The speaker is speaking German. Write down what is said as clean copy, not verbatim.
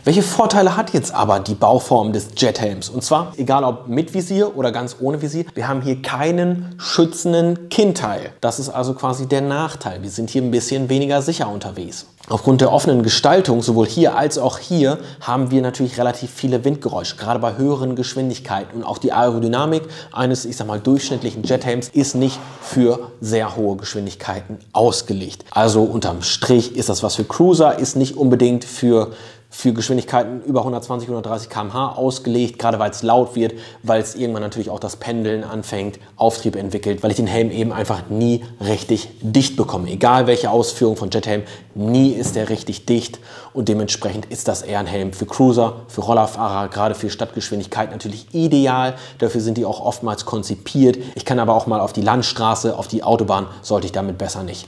Welche Vorteile hat jetzt aber die Bauform des Jethelms? Und zwar, egal ob mit Visier oder ganz ohne Visier, wir haben hier keinen schützenden Kinnteil. Das ist also quasi der Nachteil. Wir sind hier ein bisschen weniger sicher unterwegs. Aufgrund der offenen Gestaltung, sowohl hier als auch hier, haben wir natürlich relativ viele Windgeräusche, gerade bei höheren Geschwindigkeiten. Und auch die Aerodynamik eines, ich sag mal, durchschnittlichen Jethelms ist nicht für sehr hohe Geschwindigkeiten ausgelegt. Also unterm Strich ist das was für Cruiser, ist nicht unbedingt für Geschwindigkeiten über 120, 130 km/h ausgelegt, gerade weil es laut wird, weil es irgendwann natürlich auch das Pendeln anfängt, Auftrieb entwickelt, weil ich den Helm eben einfach nie richtig dicht bekomme. Egal welche Ausführung von Jethelm, nie ist der richtig dicht und dementsprechend ist das eher ein Helm für Cruiser, für Rollerfahrer, gerade für Stadtgeschwindigkeit natürlich ideal. Dafür sind die auch oftmals konzipiert. Ich kann aber auch mal auf die Landstraße, auf die Autobahn, sollte ich damit besser nicht.